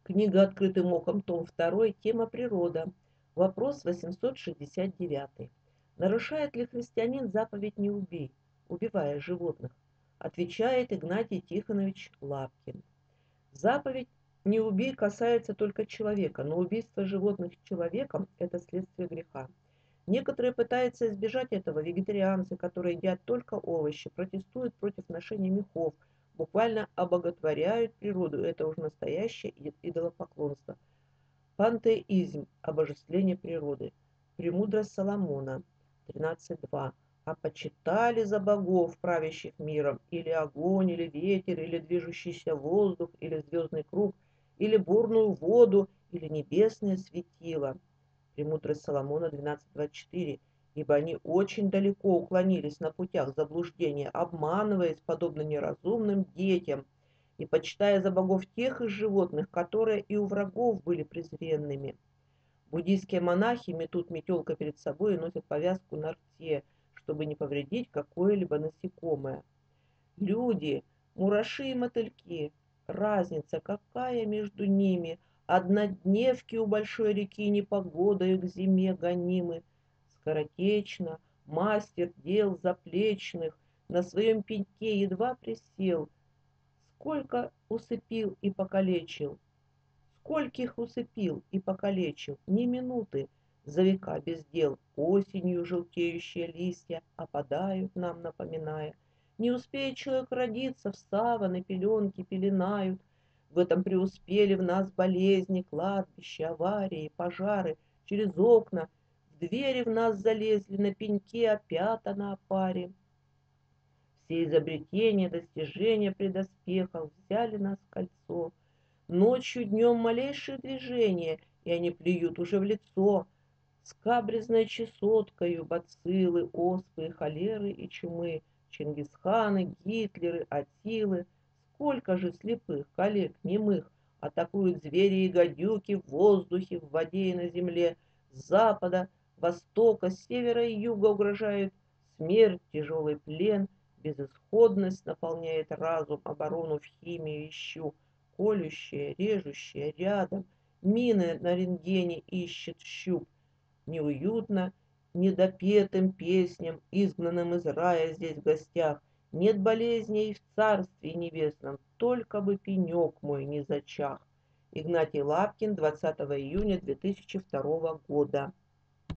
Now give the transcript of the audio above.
Книга «Открытым оком», том 2, тема «Природа». Вопрос 869. Нарушает ли христианин заповедь «Не убей», убивая животных? Отвечает Игнатий Тихонович Лапкин. Заповедь «Не убей» касается только человека, но убийство животных человеком– это следствие греха. Некоторые пытаются избежать этого. Вегетарианцы, которые едят только овощи, протестуют против ношения мехов, буквально обоготворяют природу. Это уже настоящее идолопоклонство. Пантеизм– обожествление природы. Премудрость Соломона 13.2. А почитали за богов, правящих миром, или огонь, или ветер, или движущийся воздух, или звездный круг, или бурную воду, или небесное светило. Премудрость Соломона 12.24. Ибо они очень далеко уклонились на путях заблуждения, обманываясь, подобно неразумным детям, и почитая за богов тех из животных, которые и у врагов были презренными. Буддийские монахи метут метелкой перед собой и носят повязку на рте, чтобы не повредить какое-либо насекомое. Люди, мураши и мотыльки, разница какая между ними? Однодневки у большой реки непогодою к зиме гонимы. Скоротечно, мастер дел заплечных, на своем пеньке едва присел. Сколько усыпил и покалечил, скольких усыпил и покалечил, ни минуты, за века без дел, осенью желтеющие листья опадают нам, напоминая. Не успеет человек родиться, в саваны пеленки пеленают. В этом преуспели в нас болезни, кладбища, аварии, пожары. Через окна в двери в нас залезли, на пеньке опята на опаре. Все изобретения, достижения при доспехах взяли нас в кольцо. Ночью, днем малейшее движение, и они плюют уже в лицо. Скабрезной чесоткою бациллы, оспы, холеры и чумы, Чингисханы, Гитлеры, Атилы. Сколько же слепых, коллег, немых атакуют звери и гадюки в воздухе, в воде и на земле. С запада, востока, с севера и юга угрожают смерть, тяжелый плен, безысходность наполняет разум, оборону в химию ищу. Колющее, режущее рядом, мины на рентгене ищет щуп. Неуютно, недопетым песням, изгнанным из рая здесь в гостях. Нет болезней в царстве небесном, только бы пенек мой не зачах. Игнатий Лапкин, 20 июня 2002 года.